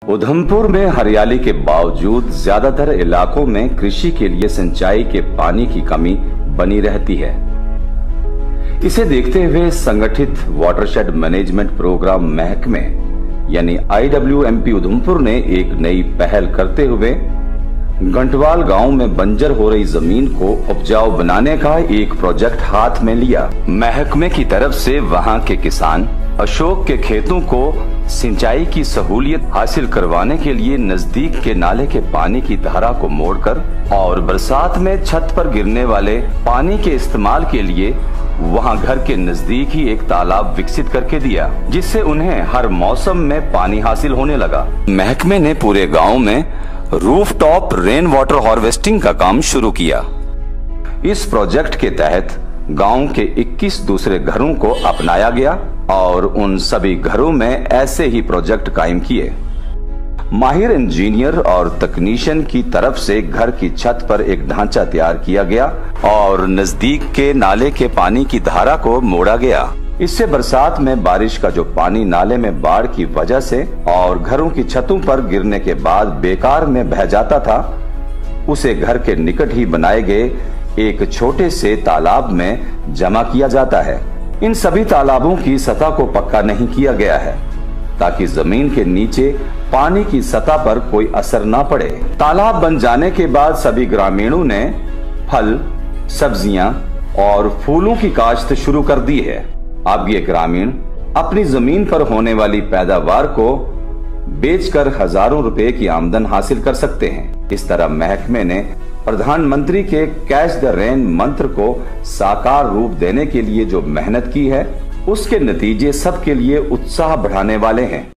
उधमपुर में हरियाली के बावजूद ज्यादातर इलाकों में कृषि के लिए सिंचाई के पानी की कमी बनी रहती है। इसे देखते हुए संगठित वाटरशेड मैनेजमेंट प्रोग्राम महकमे यानी IWMP उधमपुर ने एक नई पहल करते हुए घंटवाल गांव में बंजर हो रही जमीन को उपजाऊ बनाने का एक प्रोजेक्ट हाथ में लिया। महकमे की तरफ से वहां के किसान अशोक के खेतों को सिंचाई की सहूलियत हासिल करवाने के लिए नजदीक के नाले के पानी की धारा को मोड़कर और बरसात में छत पर गिरने वाले पानी के इस्तेमाल के लिए वहां घर के नजदीक ही एक तालाब विकसित करके दिया, जिससे उन्हें हर मौसम में पानी हासिल होने लगा। महकमे ने पूरे गांव में रूफटॉप रेन वाटर हार्वेस्टिंग का काम शुरू किया। इस प्रोजेक्ट के तहत गांव के 21 दूसरे घरों को अपनाया गया और उन सभी घरों में ऐसे ही प्रोजेक्ट कायम किए। माहिर इंजीनियर और तकनीशियन की तरफ से घर की छत पर एक ढांचा तैयार किया गया और नजदीक के नाले के पानी की धारा को मोड़ा गया। इससे बरसात में बारिश का जो पानी नाले में बाढ़ की वजह से और घरों की छतों पर गिरने के बाद बेकार में बह जाता था, उसे घर के निकट ही बनाए गए एक छोटे से तालाब में जमा किया जाता है। इन सभी तालाबों की सतह को पक्का नहीं किया गया है ताकि जमीन के नीचे पानी की सतह पर कोई असर न पड़े। तालाब बन जाने के बाद सभी ग्रामीणों ने फल, सब्जियां और फूलों की काश्त शुरू कर दी है। अब ये ग्रामीण अपनी जमीन पर होने वाली पैदावार को बेचकर हजारों रुपए की आमदन हासिल कर सकते हैं। इस तरह महकमे ने प्रधानमंत्री के कैच द रेन मंत्र को साकार रूप देने के लिए जो मेहनत की है, उसके नतीजे सबके लिए उत्साह बढ़ाने वाले हैं।